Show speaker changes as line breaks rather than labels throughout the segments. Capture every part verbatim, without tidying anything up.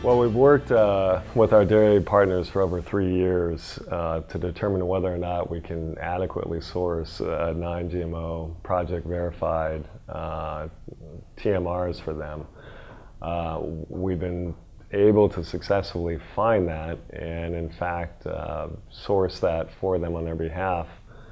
Well, we've worked uh, with our dairy partners for over three years uh, to determine whether or not we can adequately source uh, non G M O, project verified uh, T M Rs for them. Uh, we've been able to successfully find that and in fact uh, source that for them on their behalf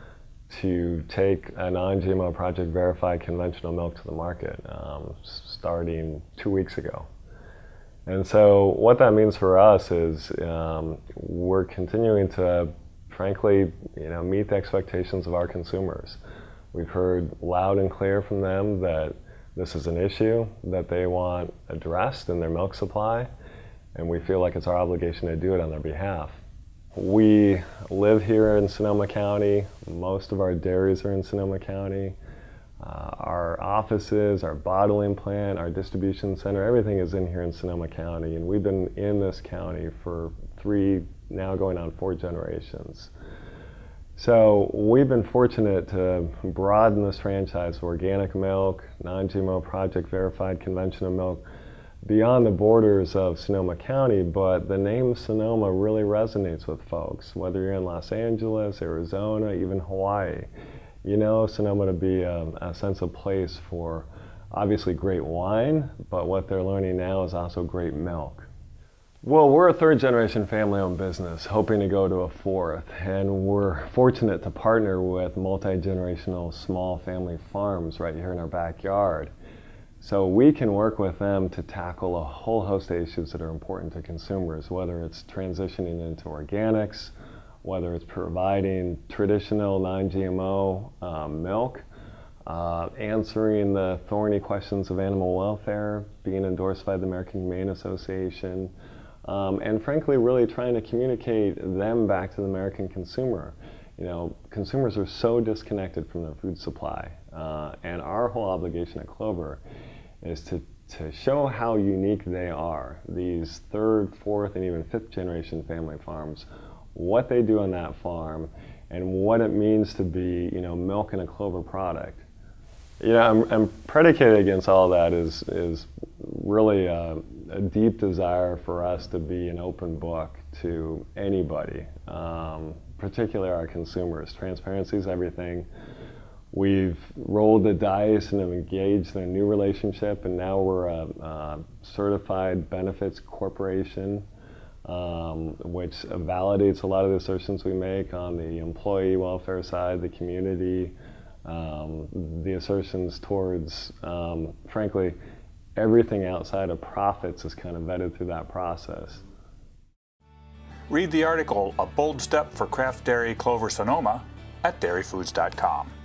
to take a non G M O, project verified conventional milk to the market um, starting two weeks ago. And so what that means for us is um, we're continuing to, frankly, you know, meet the expectations of our consumers. We've heard loud and clear from them that this is an issue that they want addressed in their milk supply, and we feel like it's our obligation to do it on their behalf. We live here in Sonoma County. Most of our dairies are in Sonoma County. Uh, our offices, our bottling plant, our distribution center, everything is in here in Sonoma County, and we've been in this county for three, now going on four generations. So we've been fortunate to broaden this franchise of organic milk, non G M O, project verified conventional milk beyond the borders of Sonoma County, but the name Sonoma really resonates with folks, whether you're in Los Angeles, Arizona, even Hawaii. You know Sonoma to be a, a sense of place for obviously great wine, but what they're learning now is also great milk. Well, we're a third generation family-owned business, hoping to go to a fourth, and we're fortunate to partner with multi-generational small family farms right here in our backyard. So we can work with them to tackle a whole host of issues that are important to consumers, whether it's transitioning into organics, whether it's providing traditional non G M O um, milk, uh, answering the thorny questions of animal welfare, being endorsed by the American Humane Association, um, and frankly really trying to communicate them back to the American consumer. You know, consumers are so disconnected from their food supply, uh, and our whole obligation at Clover is to, to show how unique they are, these third, fourth, and even fifth generation family farms, what they do on that farm, and what it means to be, you know, milk in a Clover product. You know, I'm, I'm predicated against all that is, is really a, a deep desire for us to be an open book to anybody, um, particularly our consumers. Transparency is everything. We've rolled the dice and have engaged in a new relationship, and now we're a, a certified benefits corporation, um, which validates a lot of the assertions we make on the employee welfare side, the community, um, the assertions towards, um, frankly, everything outside of profits is kind of vetted through that process.
Read the article, A Bold Step for Craft Dairy Clover Sonoma, at dairy foods dot com.